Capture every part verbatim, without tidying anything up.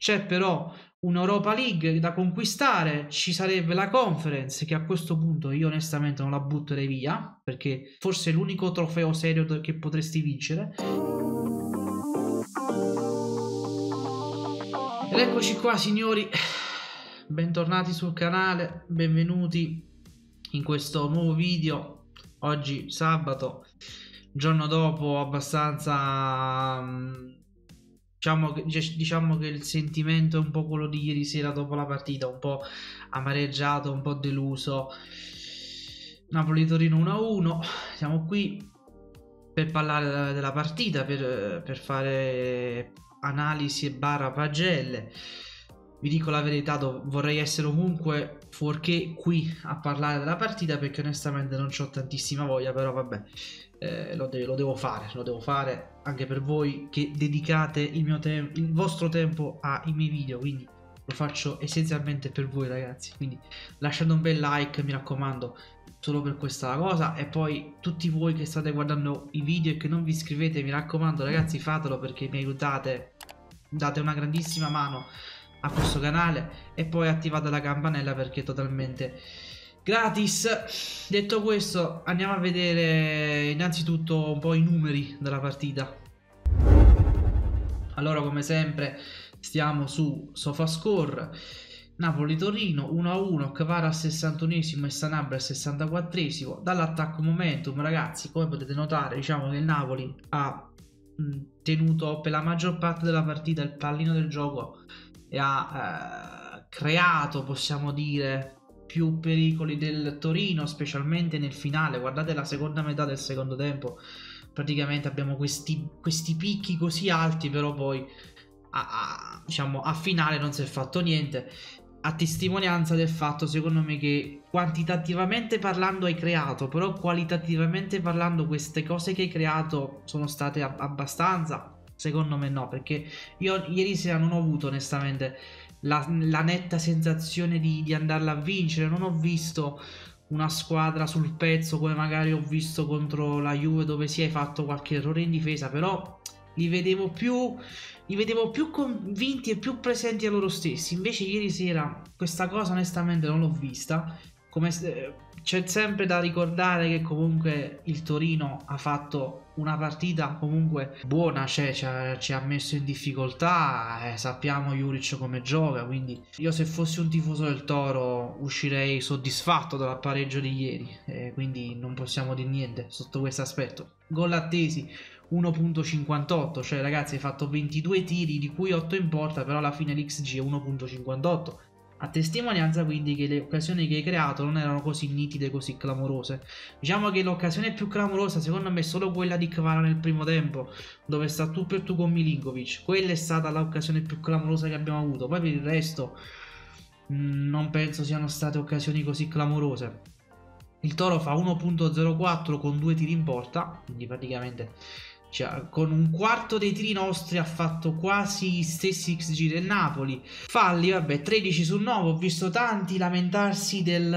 c'è però un'Europa League da conquistare, ci sarebbe la Conference che a questo punto io onestamente non la butterei via, perché forse è l'unico trofeo serio che potresti vincere. Ed eccoci qua signori, bentornati sul canale, benvenuti in questo nuovo video. Oggi sabato, giorno dopo abbastanza... Diciamo che, diciamo che il sentimento è un po' quello di ieri sera dopo la partita, un po' amareggiato, un po' deluso. Napoli-Torino uno a uno, siamo qui per parlare della partita, per, per fare analisi e barra pagelle. Vi dico la verità, vorrei essere ovunque fuorché qui a parlare della partita, perché onestamente non ho tantissima voglia, però vabbè. Eh, lo, de lo devo fare, lo devo fare anche per voi che dedicate il, mio il vostro tempo ai miei video, quindi lo faccio essenzialmente per voi ragazzi, quindi lasciate un bel like, mi raccomando, solo per questa cosa. E poi tutti voi che state guardando i video e che non vi iscrivete, mi raccomando ragazzi, fatelo perché mi aiutate, date una grandissima mano a questo canale, e poi attivate la campanella perché è totalmente gratis. Detto questo, andiamo a vedere innanzitutto un po' i numeri della partita. Allora, come sempre stiamo su SofaScore. Napoli-Torino uno a uno, Kvara al sessantunesimo e Sanabria al sessantaquattresimo. Dall'attacco momentum ragazzi, come potete notare, diciamo che il Napoli ha mh, tenuto per la maggior parte della partita il pallino del gioco e ha eh, creato, possiamo dire, più pericoli del Torino, specialmente nel finale. Guardate la seconda metà del secondo tempo, praticamente abbiamo questi, questi picchi così alti, però poi a, a, diciamo, a finale non si è fatto niente, a testimonianza del fatto, secondo me, che quantitativamente parlando hai creato, però qualitativamente parlando queste cose che hai creato sono state abbastanza. Secondo me no, perché io ieri sera non ho avuto onestamente la, la netta sensazione di, di andarla a vincere. Non ho visto una squadra sul pezzo come magari ho visto contro la Juve, dove si è fatto qualche errore in difesa, però li vedevo più, li vedevo più convinti e più presenti a loro stessi. Invece ieri sera questa cosa onestamente non l'ho vista. Come c'è sempre da ricordare che comunque il Torino ha fatto una partita comunque buona, cioè ci ha, ci ha messo in difficoltà, eh, sappiamo Juric come gioca, quindi io se fossi un tifoso del Toro uscirei soddisfatto dal pareggio di ieri, eh, quindi non possiamo dire niente sotto questo aspetto. Gol attesi uno virgola cinquantotto, cioè ragazzi hai fatto ventidue tiri di cui otto in porta, però alla fine l'X G è uno virgola cinquantotto. A testimonianza quindi che le occasioni che hai creato non erano così nitide, così clamorose. Diciamo che l'occasione più clamorosa secondo me è solo quella di Kvara nel primo tempo, dove sta tu per tu con Milinkovic. Quella è stata l'occasione più clamorosa che abbiamo avuto. Poi per il resto mh, non penso siano state occasioni così clamorose. Il Toro fa uno virgola zero quattro con due tiri in porta, quindi praticamente... Cioè, con un quarto dei tiri nostri ha fatto quasi gli stessi X G del Napoli. Falli, vabbè, tredici su nove. Ho visto tanti lamentarsi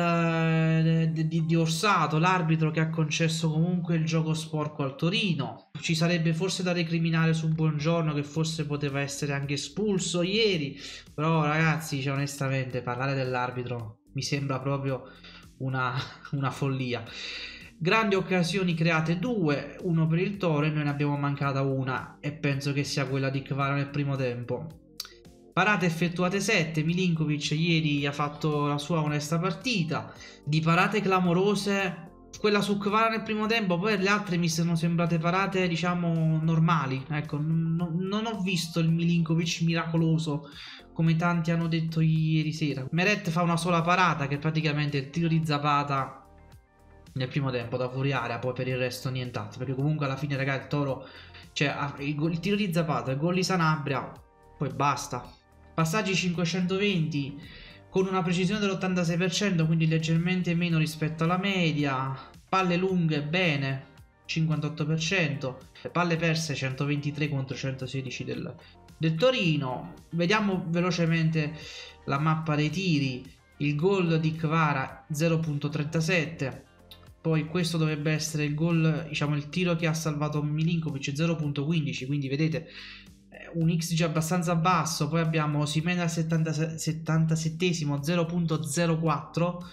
del, di, di, di Orsato, l'arbitro che ha concesso comunque il gioco sporco al Torino. Ci sarebbe forse da recriminare su Buongiorno, che forse poteva essere anche espulso ieri. Però ragazzi, cioè, onestamente parlare dell'arbitro mi sembra proprio una, una follia. Grandi occasioni create due, uno per il Toro e noi ne abbiamo mancata una, e penso che sia quella di Kvara nel primo tempo. Parate effettuate sette, Milinkovic ieri ha fatto la sua onesta partita. Di parate clamorose, quella su Kvara nel primo tempo, poi le altre mi sono sembrate parate diciamo normali, ecco, non, non ho visto il Milinkovic miracoloso come tanti hanno detto ieri sera. Meret fa una sola parata, che è praticamente il tiro di Zapata nel primo tempo da fuori area, poi per il resto nient'altro, perché comunque alla fine ragazzi il Toro, cioè il, il tiro di Zapata, il gol di Sanabria, poi basta. Passaggi cinquecentoventi con una precisione dell'ottantasei per cento, quindi leggermente meno rispetto alla media. Palle lunghe bene, cinquantotto per cento, palle perse centoventitré contro centosedici del, del Torino. Vediamo velocemente la mappa dei tiri. Il gol di Kvara zero virgola trentasette. Poi questo dovrebbe essere il gol, diciamo il tiro che ha salvato Milinkovic, zero virgola quindici, quindi vedete un X G abbastanza basso. Poi abbiamo Osimhen al settantasettesimo zero punto zero quattro,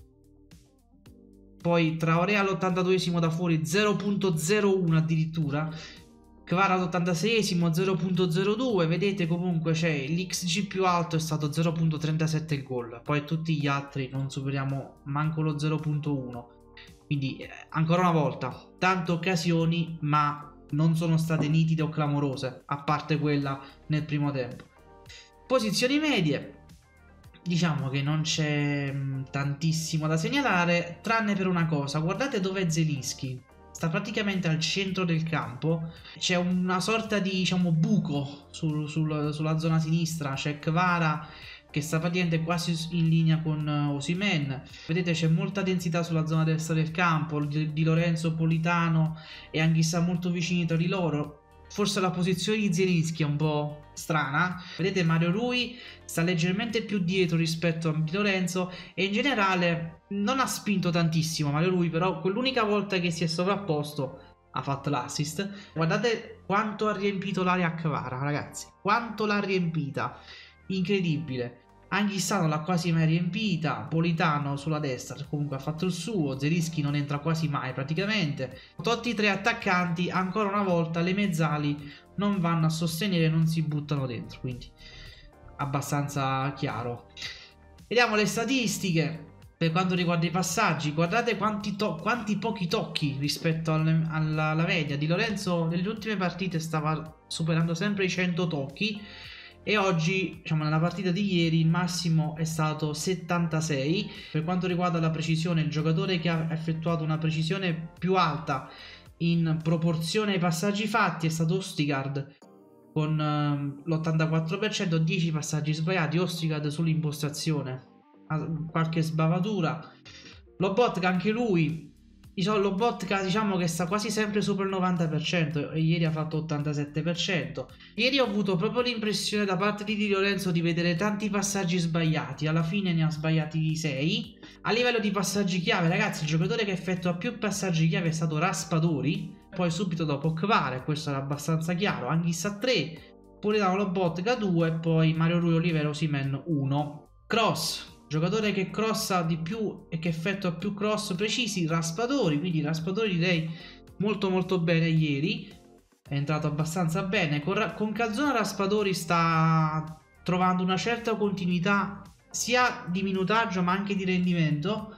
poi Traoré all'ottantaduesimo da fuori zero punto zero uno addirittura, Kvara all'ottantaseiesimo zero punto zero due. Vedete comunque c'è l'X G più alto è stato zero punto trentasette il gol, poi tutti gli altri non superiamo manco lo zero punto uno. Quindi eh, ancora una volta tante occasioni, ma non sono state nitide o clamorose, a parte quella nel primo tempo. Posizioni medie, diciamo che non c'è tantissimo da segnalare, tranne per una cosa. Guardate dov'è Zielinski, sta praticamente al centro del campo, c'è una sorta di, diciamo, buco sul, sul, sulla zona sinistra, c'è Kvara che sta praticamente quasi in linea con Osimhen. Vedete c'è molta densità sulla zona destra del campo, di, di Lorenzo, Politano e Anghissà molto vicini tra di loro. Forse la posizione di Zielinski è un po' strana. Vedete Mario Rui sta leggermente più dietro rispetto a Di Lorenzo e in generale non ha spinto tantissimo Mario Rui, però quell'unica volta che si è sovrapposto ha fatto l'assist. Guardate quanto ha riempito l'area a Kvara, ragazzi, quanto l'ha riempita, incredibile. Anghissà non l'ha quasi mai riempita, Politano sulla destra comunque ha fatto il suo, Zielinski non entra quasi mai praticamente. Tutti i tre attaccanti, ancora una volta le mezzali non vanno a sostenere, non si buttano dentro, quindi abbastanza chiaro. Vediamo le statistiche per quanto riguarda i passaggi. Guardate quanti, quanti pochi tocchi rispetto alle, alla, alla media. Di Lorenzo nelle ultime partite stava superando sempre i cento tocchi e oggi, diciamo nella partita di ieri, il massimo è stato settantasei. Per quanto riguarda la precisione, il giocatore che ha effettuato una precisione più alta in proporzione ai passaggi fatti è stato Østigard con uh, l'ottantaquattro per cento, dieci passaggi sbagliati. Østigard sull'impostazione, qualche sbavatura. Lobotka anche lui, Lobotka diciamo che sta quasi sempre sopra il novanta per cento e ieri ha fatto ottantasette per cento. Ieri ho avuto proprio l'impressione da parte di Di Lorenzo di vedere tanti passaggi sbagliati, alla fine ne ha sbagliati sei. A livello di passaggi chiave, ragazzi, il giocatore che effettua più passaggi chiave è stato Raspadori, poi subito dopo Kvara, questo era abbastanza chiaro, Anghissà tre, Politano, Lobotka due, poi Mario Rui, Oliveira, Osimhen uno. Cross, giocatore che crossa di più e che effettua più cross precisi, Raspadori, quindi Raspadori direi molto molto bene ieri, è entrato abbastanza bene. Con, con Calzona Raspadori sta trovando una certa continuità sia di minutaggio ma anche di rendimento,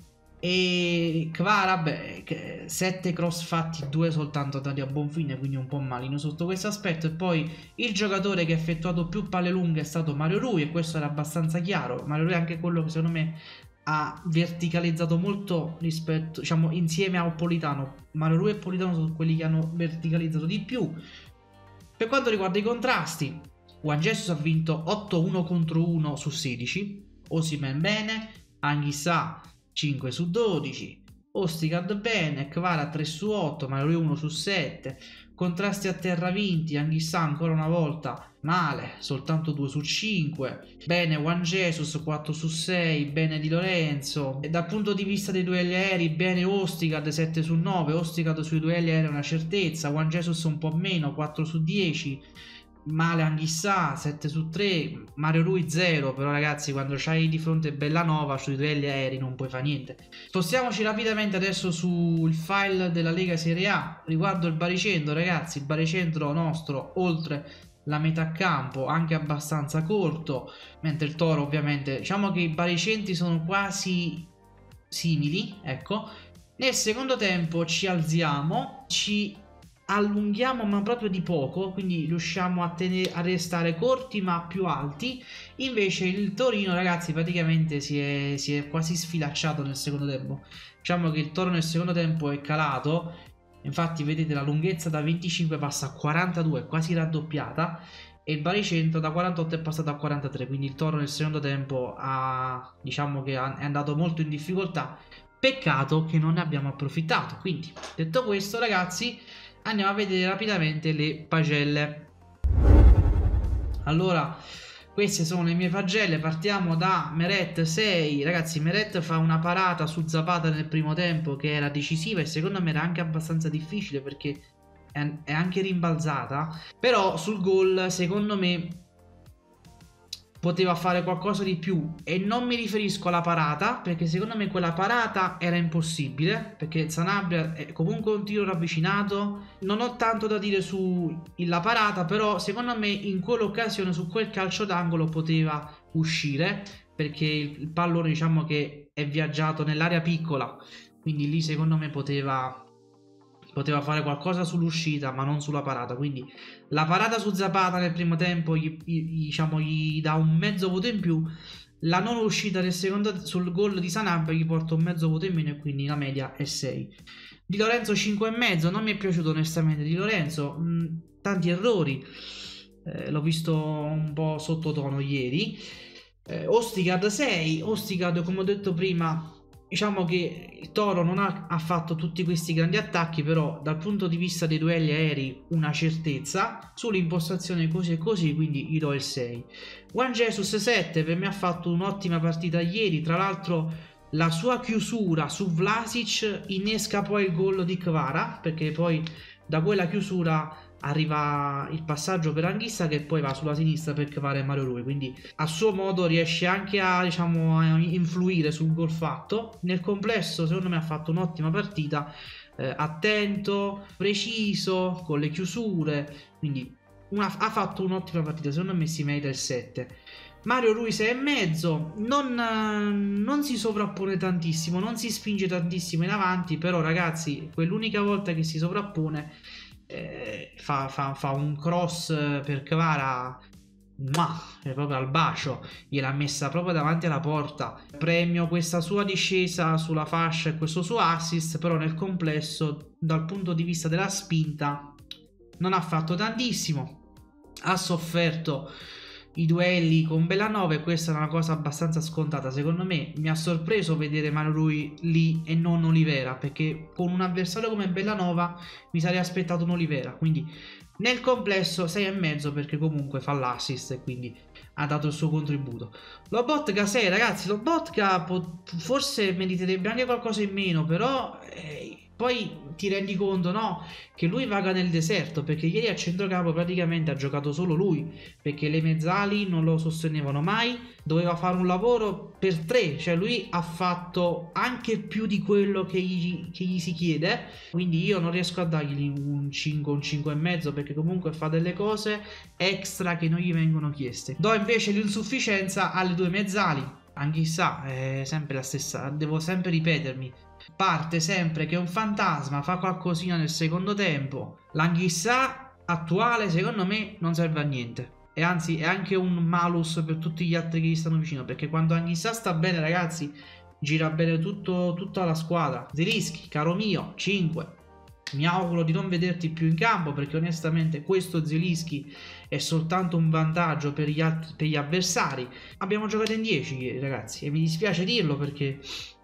e Kvara, beh, sette cross fatti, due soltanto andati a buon fine, quindi un po' malino sotto questo aspetto. E poi il giocatore che ha effettuato più palle lunghe è stato Mario Rui, e questo era abbastanza chiaro. Mario Rui è anche quello che secondo me ha verticalizzato molto rispetto, diciamo, insieme a Politano. Mario Rui e Politano sono quelli che hanno verticalizzato di più. Per quanto riguarda i contrasti, Juan Jesus ha vinto otto uno contro uno su sedici, Osimhen bene, Anghissà cinque su dodici, Østigard bene, Kvara tre su otto, Mario Rui uno su sette. Contrasti a terra vinti, Anghissà ancora una volta male, soltanto due su cinque. Bene Juan Jesus quattro su sei, bene Di Lorenzo. E dal punto di vista dei duelli aerei, bene Østigard sette su nove, Østigard sui duelli aerei è una certezza, Juan Jesus un po' meno, quattro su dieci. Male Anghissà sette su tre, Mario Rui zero, però ragazzi quando c'hai di fronte Bellanova sui duelli aerei non puoi fare niente. Spostiamoci rapidamente adesso sul file della Lega Serie A riguardo il baricentro, ragazzi. Il baricentro nostro oltre la metà campo anche abbastanza corto, mentre il Toro ovviamente, diciamo che i baricentri sono quasi simili, ecco. Nel secondo tempo ci alziamo, ci allunghiamo ma proprio di poco, quindi riusciamo a, tenere, a restare corti ma più alti. Invece il Torino, ragazzi, praticamente si è, si è quasi sfilacciato nel secondo tempo. Diciamo che il Toro nel secondo tempo è calato, infatti vedete la lunghezza da venticinque passa a quarantadue, quasi raddoppiata, e il baricentro da quarantotto è passato a quarantatré, quindi il Toro nel secondo tempo ha, diciamo che è andato molto in difficoltà. Peccato che non ne abbiamo approfittato. Quindi detto questo, ragazzi, andiamo a vedere rapidamente le pagelle. Allora, queste sono le mie pagelle. Partiamo da Meret sei. Ragazzi, Meret fa una parata su Zapata nel primo tempo che era decisiva, e secondo me era anche abbastanza difficile, perché è, è anche rimbalzata, però sul gol secondo me poteva fare qualcosa di più, e non mi riferisco alla parata, perché secondo me quella parata era impossibile, perché Sanabria è comunque un tiro ravvicinato. Non ho tanto da dire sulla parata, però secondo me in quell'occasione, su quel calcio d'angolo, poteva uscire, perché il, il pallone diciamo che è viaggiato nell'area piccola, quindi lì secondo me poteva poteva fare qualcosa sull'uscita, ma non sulla parata. Quindi la parata su Zapata nel primo tempo gli, gli, diciamo, gli dà un mezzo voto in più, la non uscita nel secondo sul gol di Sanabria gli porta un mezzo voto in meno, e quindi la media è sei. Di Lorenzo cinque e mezzo, non mi è piaciuto onestamente Di Lorenzo, mh, tanti errori, eh, l'ho visto un po' sottotono ieri. eh, Ostigard sei, Ostigard come ho detto prima, diciamo che il Toro non ha, ha fatto tutti questi grandi attacchi, però dal punto di vista dei duelli aerei una certezza, sull'impostazione così e così, quindi gli do il sei. Juan Jesus sette, per me ha fatto un'ottima partita ieri, tra l'altro la sua chiusura su Vlasic innesca poi il gol di Kvara, perché poi da quella chiusura arriva il passaggio per Anguissa, che poi va sulla sinistra per Kvara Mario Rui, quindi a suo modo riesce anche a, diciamo, a influire sul gol fatto. Nel complesso secondo me ha fatto un'ottima partita, eh, attento, preciso, con le chiusure, quindi una, ha fatto un'ottima partita, secondo me si merita il sette. Mario Rui sei e mezzo, non, non si sovrappone tantissimo, non si spinge tantissimo in avanti, però ragazzi, quell'unica volta che si sovrappone eh, fa, fa, fa un cross per Kvara, ma è proprio al bacio, gliel'ha messa proprio davanti alla porta. Premio questa sua discesa sulla fascia e questo suo assist, però nel complesso dal punto di vista della spinta non ha fatto tantissimo, ha sofferto i duelli con Bellanova, e questa è una cosa abbastanza scontata secondo me. Mi ha sorpreso vedere Mario Rui lì e non Olivera, perché con un avversario come Bellanova mi sarei aspettato un Olivera, quindi nel complesso sei e mezzo, perché comunque fa l'assist e quindi ha dato il suo contributo. Lobotka sei, ragazzi, Lobotka forse meriterebbe anche qualcosa in meno, però eh, poi ti rendi conto, no, che lui vaga nel deserto, perché ieri a centrocampo praticamente ha giocato solo lui, perché le mezzali non lo sostenevano mai, doveva fare un lavoro per tre, cioè lui ha fatto anche più di quello che gli, che gli si chiede, quindi io non riesco a dargli un cinque, un cinque e mezzo, perché comunque fa delle cose extra che non gli vengono chieste. Do invece l'insufficienza alle due mezzali. Anch'issa è sempre la stessa, devo sempre ripetermi, parte sempre che è un fantasma, fa qualcosina nel secondo tempo. L'Anghissà attuale secondo me non serve a niente, e anzi è anche un malus per tutti gli altri che gli stanno vicino, perché quando Anghissà sta bene, ragazzi, gira bene tutto, tutta la squadra. Zelinski, caro mio, cinque. Mi auguro di non vederti più in campo, perché onestamente questo Zelinski è soltanto un vantaggio per gli, altri, per gli avversari. Abbiamo giocato in dieci, ragazzi, e mi dispiace dirlo, perché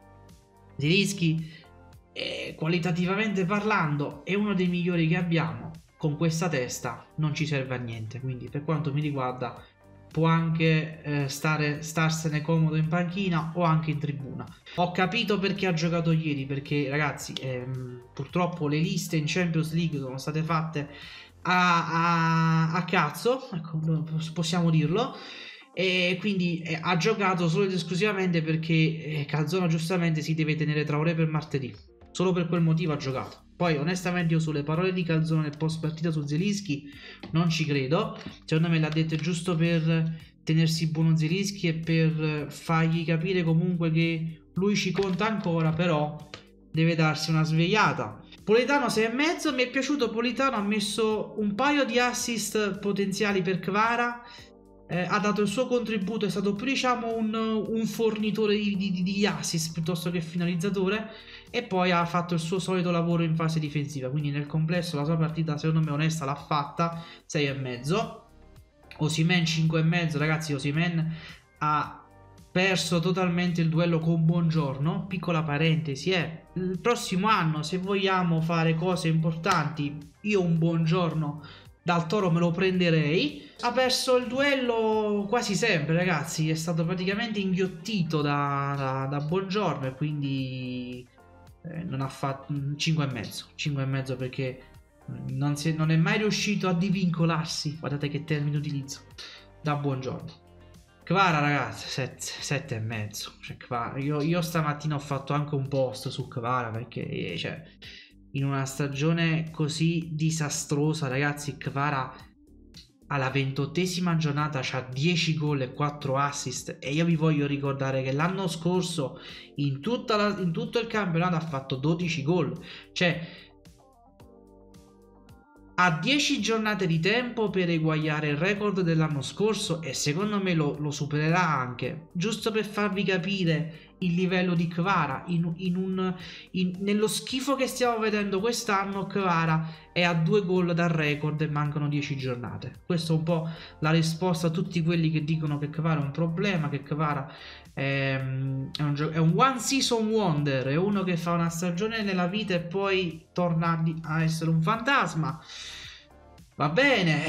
Zelinski, eh, qualitativamente parlando, è uno dei migliori che abbiamo. Con questa testa non ci serve a niente, quindi per quanto mi riguarda può anche eh, stare, starsene comodo in panchina o anche in tribuna. Ho capito perché ha giocato ieri, perché ragazzi ehm, purtroppo le liste in Champions League sono state fatte a, a, a cazzo, ecco, possiamo dirlo, e quindi eh, ha giocato solo ed esclusivamente perché eh, Calzona giustamente si deve tenere Traoré per martedì, solo per quel motivo ha giocato. Poi onestamente io sulle parole di Calzona nel post partita su Zelinski non ci credo, secondo me l'ha detto giusto per tenersi buono Zelinski e per fargli capire comunque che lui ci conta ancora, però deve darsi una svegliata. Politano sei e mezzo, mi è piaciuto Politano, ha messo un paio di assist potenziali per Kvara, eh, ha dato il suo contributo, è stato più diciamo un, un fornitore di, di, di assist piuttosto che finalizzatore, e poi ha fatto il suo solito lavoro in fase difensiva, quindi nel complesso la sua partita secondo me onesta l'ha fatta, sei e mezzo. Osimhen cinque e mezzo, ragazzi, Osimhen ha perso totalmente il duello con Buongiorno, piccola parentesi, eh. Il prossimo anno se vogliamo fare cose importanti io un Buongiorno dal Toro me lo prenderei. Ha perso il duello quasi sempre, ragazzi, è stato praticamente inghiottito da, da, da Buongiorno, e quindi eh, non ha fatto cinque e mezzo, cinque e mezzo perché non, si è, non è mai riuscito a divincolarsi, guardate che termine utilizzo, da Buongiorno. Kvara ragazzi, sette e mezzo, cioè, Kvara, io, io stamattina ho fatto anche un post su Kvara perché cioè, in una stagione così disastrosa ragazzi, Kvara alla ventottesima giornata c'ha dieci gol e quattro assist, e io vi voglio ricordare che l'anno scorso in, tutta la, in tutto il campionato ha fatto dodici gol, cioè ha dieci giornate di tempo per eguagliare il record dell'anno scorso, e secondo me lo, lo supererà anche, giusto per farvi capire il livello di Kvara. In, in un, in, nello schifo che stiamo vedendo quest'anno, Kvara è a due gol dal record e mancano dieci giornate. Questa è un po' la risposta a tutti quelli che dicono che Kvara è un problema, che Kvara è, è, un, è un one season wonder, è uno che fa una stagione nella vita e poi torna a essere un fantasma. Va bene,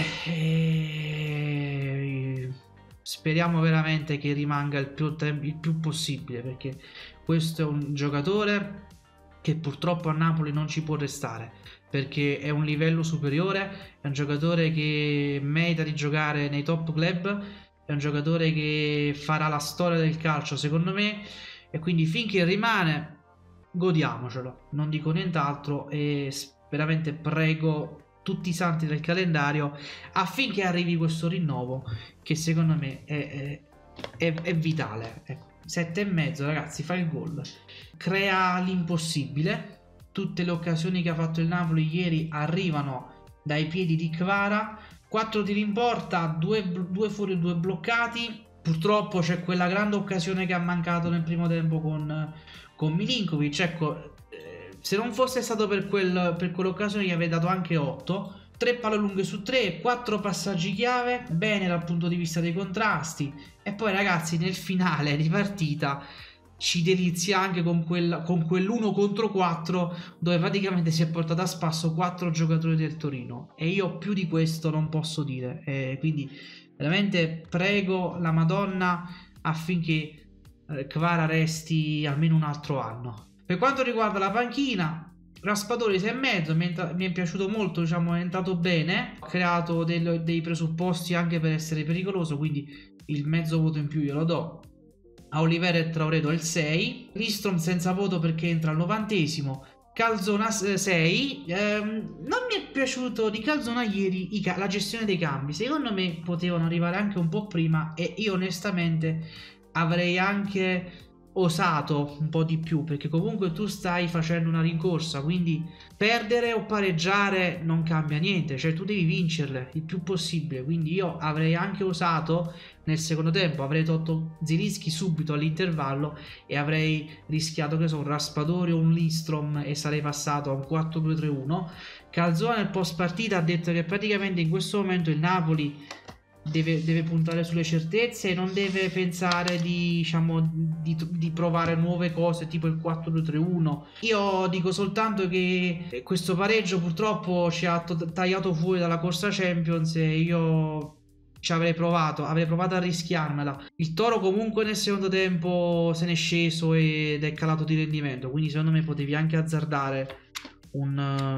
e... speriamo veramente che rimanga il più, il più possibile, perché questo è un giocatore che purtroppo a Napoli non ci può restare, perché è un livello superiore, è un giocatore che merita di giocare nei top club, è un giocatore che farà la storia del calcio secondo me, e quindi finché rimane godiamocelo, non dico nient'altro, e veramente prego tutti i santi del calendario affinché arrivi questo rinnovo, che secondo me è, è, è vitale. Ecco, sette e mezzo ragazzi, fa il gol, crea l'impossibile, tutte le occasioni che ha fatto il Napoli ieri arrivano dai piedi di Kvara, quattro tiri in porta, due fuori, due bloccati. Purtroppo c'è quella grande occasione che ha mancato nel primo tempo con, con Milinkovic. Ecco, se non fosse stato per, quel, per quell'occasione gli avrei dato anche otto. tre palle lunghe su tre, quattro passaggi chiave, bene dal punto di vista dei contrasti. E poi ragazzi nel finale di partita ci delizia anche con, quel, con quell'uno contro quattro, dove praticamente si è portato a spasso quattro giocatori del Torino, e io più di questo non posso dire, e quindi veramente prego la Madonna affinché eh, Kvara resti almeno un altro anno. Per quanto riguarda la panchina, Raspadori sei e mezzo, mi è, mi è piaciuto molto, diciamo, è entrato bene, ha creato del, dei presupposti anche per essere pericoloso, quindi il mezzo voto in più glielo do. A Oliveira e Traoré do il sei, Lindstrom senza voto perché entra al novantesimo, Calzona sei, ehm, non mi è piaciuto di Calzona ieri i, la gestione dei cambi, secondo me potevano arrivare anche un po' prima, e io onestamente avrei anche osato un po' di più, perché comunque tu stai facendo una rincorsa, quindi perdere o pareggiare non cambia niente, cioè tu devi vincerle il più possibile, quindi io avrei anche osato nel secondo tempo, avrei tolto Zielinski subito all'intervallo e avrei rischiato che so un Raspadori o un Lindstrom e sarei passato a un quattro due tre uno. Calzona nel post partita ha detto che praticamente in questo momento il Napoli Deve, deve puntare sulle certezze e non deve pensare di, diciamo, di, di provare nuove cose tipo il quattro due tre uno. Io dico soltanto che questo pareggio purtroppo ci ha tagliato fuori dalla corsa Champions, e io ci avrei provato, avrei provato a rischiarmela. Il Toro comunque nel secondo tempo se n'è sceso ed è calato di rendimento, quindi secondo me potevi anche azzardare un,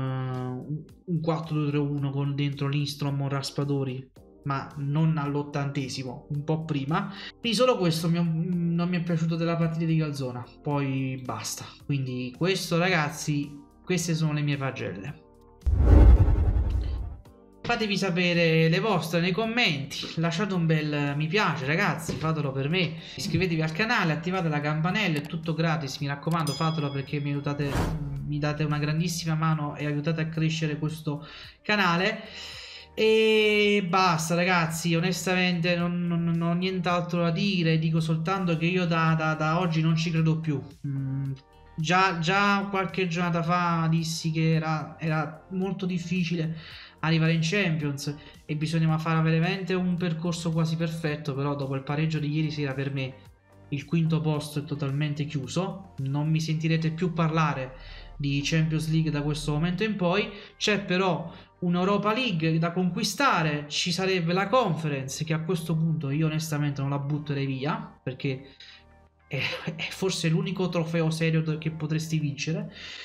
uh, un quattro due tre uno con dentro Lindstrom o Raspadori, ma non all'ottantesimo, un po' prima. Quindi solo questo mi, non mi è piaciuto della partita di Calzona, poi basta. Quindi questo ragazzi, queste sono le mie pagelle. Fatevi sapere le vostre nei commenti, lasciate un bel mi piace ragazzi, fatelo per me, iscrivetevi al canale, attivate la campanella, è tutto gratis, mi raccomando fatelo perché mi aiutate, mi date una grandissima mano e aiutate a crescere questo canale. E basta ragazzi, onestamente non, non, non ho nient'altro da dire, dico soltanto che io da, da, da oggi non ci credo più. mm, già, già qualche giornata fa dissi che era, era molto difficile arrivare in Champions e bisognava fare veramente un percorso quasi perfetto, però dopo il pareggio di ieri sera per me il quinto posto è totalmente chiuso, non mi sentirete più parlare di Champions League da questo momento in poi. C'è però un'Europa League da conquistare, ci sarebbe la Conference che a questo punto io onestamente non la butterei via perché è, è forse l'unico trofeo serio che potresti vincere,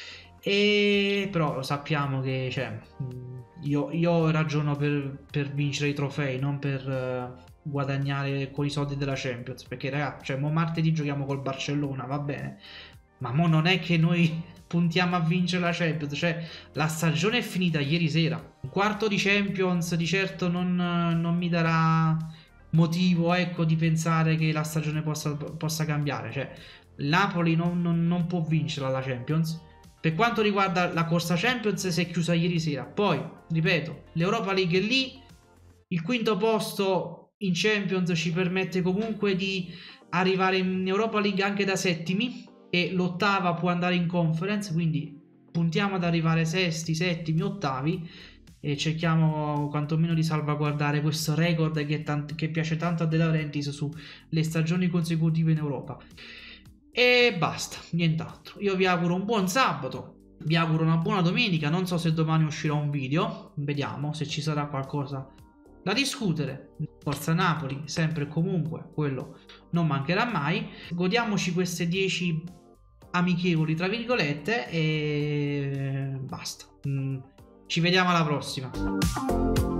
E però lo sappiamo che cioè, io, io ragiono per, per vincere i trofei, non per uh, guadagnare con i soldi della Champions, perché ragazzi, cioè, mo martedì giochiamo col Barcellona, va bene, ma mo non è che noi puntiamo a vincere la Champions, cioè la stagione è finita ieri sera, un quarto di Champions di certo non, non mi darà motivo, ecco, di pensare che la stagione possa, possa cambiare, cioè Napoli non, non, non può vincere la Champions. Per quanto riguarda la corsa Champions si è chiusa ieri sera, poi ripeto, l'Europa League è lì, il quinto posto in Champions ci permette comunque di arrivare in Europa League anche da settimi e l'ottava può andare in Conference, quindi puntiamo ad arrivare sesti, settimi, ottavi e cerchiamo quantomeno di salvaguardare questo record che, tant- che piace tanto a De Laurentiis sulle stagioni consecutive in Europa. E basta, nient'altro. Io vi auguro un buon sabato, vi auguro una buona domenica, non so se domani uscirà un video, vediamo se ci sarà qualcosa da discutere. Forza Napoli, sempre e comunque, quello non mancherà mai. Godiamoci queste dieci amichevoli, tra virgolette, e basta. Ci vediamo alla prossima.